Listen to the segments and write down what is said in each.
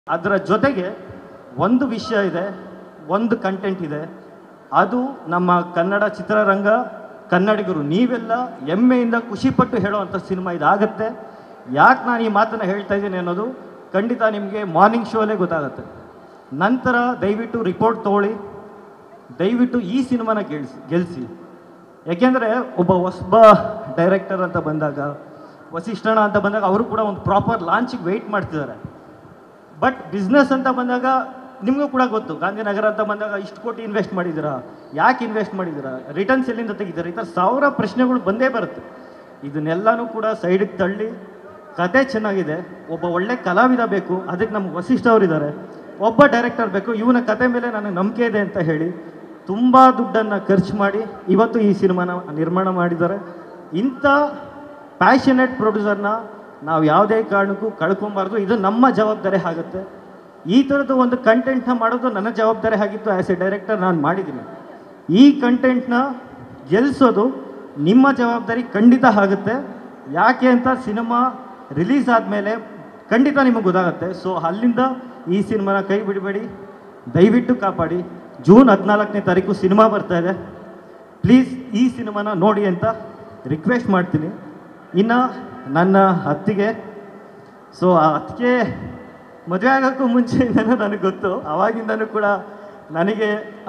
ಅದರ ಜೊತೆಗೆ ಒಂದು ವಿಷಯ ಇದೆ, ಒಂದು ಕಂಟೆಂಟ್ ಇದೆ. ಅದು ನಮ್ಮ ಕನ್ನಡ ಚಿತ್ರರಂಗ, ಕನ್ನಡಿಗರು ನೀವೆಲ್ಲ ಹೆಮ್ಮೆಯಿಂದ ಖುಷಿಪಟ್ಟು ಹೇಳೋವಂಥ ಸಿನಿಮಾ ಇದಾಗುತ್ತೆ. ಯಾಕೆ ನಾನು ಈ ಮಾತನ್ನು ಹೇಳ್ತಾ ಇದ್ದೀನಿ ಅನ್ನೋದು ಖಂಡಿತ ನಿಮಗೆ ಮಾರ್ನಿಂಗ್ ಶೋಲೇ ಗೊತ್ತಾಗುತ್ತೆ. ನಂತರ ದಯವಿಟ್ಟು ರಿಪೋರ್ಟ್ ತೊಗೊಳ್ಳಿ, ದಯವಿಟ್ಟು ಈ ಸಿನಿಮಾನ ಗೆಲ್ಲಿಸಿ. ಯಾಕೆಂದರೆ ಒಬ್ಬ ಹೊಸಬ ಡೈರೆಕ್ಟರ್ ಅಂತ ಬಂದಾಗ, ವಸಿಷ್ಠಣ ಅಂತ ಬಂದಾಗ ಅವರು ಕೂಡ ಒಂದು ಪ್ರಾಪರ್ ಲಾಂಚಿಗೆ ವೆಯ್ಟ್ ಮಾಡ್ತಿದ್ದಾರೆ. ಬಟ್ ಬಿಸ್ನೆಸ್ ಅಂತ ಬಂದಾಗ ನಿಮಗೂ ಕೂಡ ಗೊತ್ತು, ಗಾಂಧಿನಗರ ಅಂತ ಬಂದಾಗ ಇಷ್ಟು ಕೋಟಿ ಇನ್ವೆಸ್ಟ್ ಮಾಡಿದ್ದೀರಾ, ಯಾಕೆ ಇನ್ವೆಸ್ಟ್ ಮಾಡಿದ್ದೀರಾ, ರಿಟರ್ನ್ಸ್ ಎಲ್ಲಿಂದ ತೆಗಿದ್ದಾರೆ, ಈ ಥರ ಸಾವಿರ ಪ್ರಶ್ನೆಗಳು ಬಂದೇ ಬರುತ್ತೆ. ಇದನ್ನೆಲ್ಲನೂ ಕೂಡ ಸೈಡಿಗೆ ತಳ್ಳಿ ಕತೆ ಚೆನ್ನಾಗಿದೆ, ಒಬ್ಬ ಒಳ್ಳೆ ಕಲಾವಿದ ಬೇಕು, ಅದಕ್ಕೆ ನಮ್ಗೆ ವಸಿಷ್ಠ ಅವರಿದ್ದಾರೆ, ಒಬ್ಬ ಡೈರೆಕ್ಟರ್ ಬೇಕು, ಇವನ ಕತೆ ಮೇಲೆ ನನಗೆ ನಂಬಿಕೆ ಇದೆ ಅಂತ ಹೇಳಿ ತುಂಬ ದುಡ್ಡನ್ನು ಖರ್ಚು ಮಾಡಿ ಇವತ್ತು ಈ ಸಿನಿಮಾನ ನಿರ್ಮಾಣ ಮಾಡಿದ್ದಾರೆ. ಇಂಥ ಪ್ಯಾಷನೇಟ್ ಪ್ರೊಡ್ಯೂಸರ್ನ ನಾವು ಯಾವುದೇ ಕಾರಣಕ್ಕೂ ಕಳ್ಕೊಬಾರ್ದು. ಇದು ನಮ್ಮ ಜವಾಬ್ದಾರಿ ಆಗುತ್ತೆ. ಈ ಥರದ್ದು ಒಂದು ಕಂಟೆಂಟ್ನ ಮಾಡೋದು ನನ್ನ ಜವಾಬ್ದಾರಿ ಆಗಿತ್ತು. ಆ್ಯಸ್ ಎ ಡೈರೆಕ್ಟರ್ ನಾನು ಮಾಡಿದ್ದೀನಿ. ಈ ಕಂಟೆಂಟ್ನ ಗೆಲ್ಲಿಸೋದು ನಿಮ್ಮ ಜವಾಬ್ದಾರಿ ಖಂಡಿತ ಆಗುತ್ತೆ. ಯಾಕೆ ಅಂತ ಸಿನಿಮಾ ರಿಲೀಸ್ ಆದಮೇಲೆ ಖಂಡಿತ ನಿಮಗೆ ಗೊತ್ತಾಗುತ್ತೆ. ಸೊ ಅಲ್ಲಿಂದ ಈ ಸಿನಿಮಾನ ಕೈ ಬಿಡಬೇಡಿ, ದಯವಿಟ್ಟು ಕಾಪಾಡಿ. ಜೂನ್ 14ನೇ ತಾರೀಕು ಸಿನಿಮಾ ಬರ್ತಾ ಇದೆ. ಪ್ಲೀಸ್ ಈ ಸಿನಿಮಾನ ನೋಡಿ ಅಂತ ರಿಕ್ವೆಸ್ಟ್ ಮಾಡ್ತೀನಿ. ಇನ್ನು ನನ್ನ ಅತ್ತಿಗೆ, ಸೊ ಆ ಅತ್ತಿಗೆ ಮದುವೆ ಆಗೋಕ್ಕೂ ಮುಂಚೆಯಿಂದನೂ ನನಗೆ ಗೊತ್ತು, ಆವಾಗಿಂದನೂ ಕೂಡ ನನಗೆ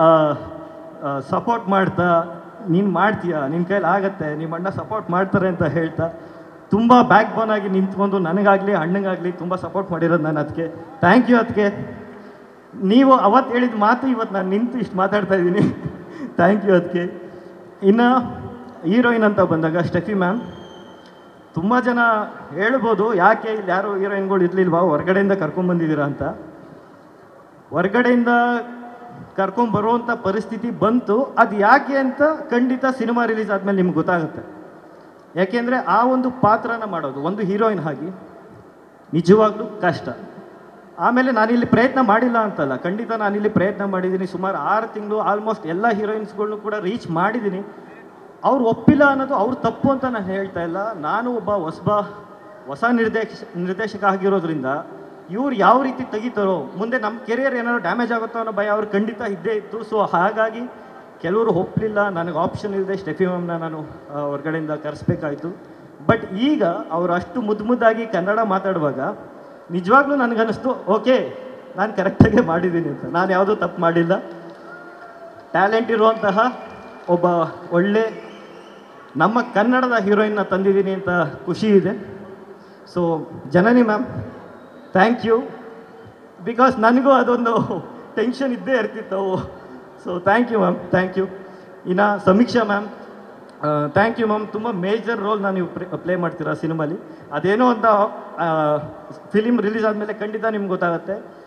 ಸಪೋರ್ಟ್ ಮಾಡ್ತಾ, ನೀನು ಮಾಡ್ತೀಯ, ನಿನ್ನ ಕೈಲಿ ಆಗತ್ತೆ, ನಿಮ್ಮ ಅಣ್ಣ ಸಪೋರ್ಟ್ ಮಾಡ್ತಾರೆ ಅಂತ ಹೇಳ್ತಾ ತುಂಬ ಬ್ಯಾಕ್ ಬೋನ್ ಆಗಿ ನಿಂತ್ಕೊಂಡು ನನಗಾಗಲಿ ಅಣ್ಣಗಾಗಲಿ ತುಂಬ ಸಪೋರ್ಟ್ ಮಾಡಿರೋದು ನನ್ನ ಅದಕ್ಕೆ. ಥ್ಯಾಂಕ್ ಯು ಅದಕ್ಕೆ. ನೀವು ಅವತ್ತು ಹೇಳಿದ ಮಾತು ಇವತ್ತು ನಾನು ನಿಂತು ಇಷ್ಟು ಮಾತಾಡ್ತಾ ಇದ್ದೀನಿ. ಥ್ಯಾಂಕ್ ಯು ಅದಕ್ಕೆ. ಇನ್ನು ಹೀರೋಯಿನ್ ಅಂತ ಬಂದಾಗ ಸ್ಟೆಫಿ ಮ್ಯಾಮ್, ತುಂಬ ಜನ ಹೇಳ್ಬೋದು ಯಾಕೆ ಇಲ್ಲಿ ಯಾರು ಹೀರೋಯಿನ್ಗಳು ಇರಲಿಲ್ವಾ, ಹೊರಗಡೆಯಿಂದ ಕರ್ಕೊಂಬಂದಿದ್ದೀರಾ ಅಂತ. ಹೊರಗಡೆಯಿಂದ ಕರ್ಕೊಂಬರುವಂಥ ಪರಿಸ್ಥಿತಿ ಬಂತು. ಅದು ಯಾಕೆ ಅಂತ ಖಂಡಿತ ಸಿನಿಮಾ ರಿಲೀಸ್ ಆದಮೇಲೆ ನಿಮ್ಗೆ ಗೊತ್ತಾಗುತ್ತೆ. ಯಾಕೆಂದರೆ ಆ ಒಂದು ಪಾತ್ರನ ಮಾಡೋದು ಒಂದು ಹೀರೋಯಿನ್ ಆಗಿ ನಿಜವಾಗ್ಲೂ ಕಷ್ಟ. ಆಮೇಲೆ ನಾನಿಲ್ಲಿ ಪ್ರಯತ್ನ ಮಾಡಿಲ್ಲ ಅಂತಲ್ಲ, ಖಂಡಿತ ನಾನಿಲ್ಲಿ ಪ್ರಯತ್ನ ಮಾಡಿದ್ದೀನಿ. ಸುಮಾರು 6 ತಿಂಗಳು ಆಲ್ಮೋಸ್ಟ್ ಎಲ್ಲ ಹೀರೋಯಿನ್ಸ್ಗಳ್ನು ಕೂಡ ರೀಚ್ ಮಾಡಿದ್ದೀನಿ. ಅವ್ರು ಒಪ್ಪಿಲ್ಲ ಅನ್ನೋದು ಅವ್ರು ತಪ್ಪು ಅಂತ ನಾನು ಹೇಳ್ತಾ ಇಲ್ಲ. ನಾನು ಒಬ್ಬ ಹೊಸ ನಿರ್ದೇಶಕ ಆಗಿರೋದ್ರಿಂದ ಇವ್ರು ಯಾವ ರೀತಿ ತೆಗಿತಾರೋ, ಮುಂದೆ ನಮ್ಮ ಕೆರಿಯರ್ ಏನಾದ್ರು ಡ್ಯಾಮೇಜ್ ಆಗುತ್ತೋ ಅನ್ನೋ ಭಯ ಅವ್ರು ಖಂಡಿತ ಇದ್ದೇ ಇತ್ತು. ಸೊ ಹಾಗಾಗಿ ಕೆಲವರು ಒಪ್ಪಲಿಲ್ಲ, ನನಗೆ ಆಪ್ಷನ್ ಇಲ್ಲದೆ ಸ್ಟೆಫಿ ಮ್ಯಾಮ್ನ ನಾನು ಹೊರಗಡೆಯಿಂದ ಕರೆಸ್ಬೇಕಾಯಿತು. ಬಟ್ ಈಗ ಅವರು ಅಷ್ಟು ಮುದ್ದಾಗಿ ಕನ್ನಡ ಮಾತಾಡುವಾಗ ನಿಜವಾಗ್ಲೂ ನನಗನ್ನಿಸ್ತು, ಓಕೆ ನಾನು ಕರೆಕ್ಟಾಗೆ ಮಾಡಿದ್ದೀನಿ ಅಂತ. ನಾನು ಯಾವುದೂ ತಪ್ಪು ಮಾಡಿಲ್ಲ. ಟ್ಯಾಲೆಂಟ್ ಇರುವಂತಹ ಒಬ್ಬ ಒಳ್ಳೆ ನಮ್ಮ ಕನ್ನಡದ ಹೀರೋಯಿನ್ನ ತಂದಿದ್ದೀನಿ ಅಂತ ಖುಷಿ ಇದೆ. So Janani ma'am, thank you. Because ನನಗೂ ಅದೊಂದು ಟೆನ್ಷನ್ ಇದ್ದೇ ಇರ್ತಿತ್ತು. So thank you ma'am, thank you. ಇನ್ನು Sameeksha ma'am, thank you ma'am. ತುಂಬ ಮೇಜರ್ ರೋಲ್ನ ನೀವು ಪ್ಲೇ ಮಾಡ್ತೀರಾ ಸಿನಿಮಾಲಿ. ಅದೇನೋ ಅಂತ ಫಿಲಿಮ್ ರಿಲೀಸ್ ಆದಮೇಲೆ ಖಂಡಿತ ನಿಮ್ಗೆ ಗೊತ್ತಾಗುತ್ತೆ.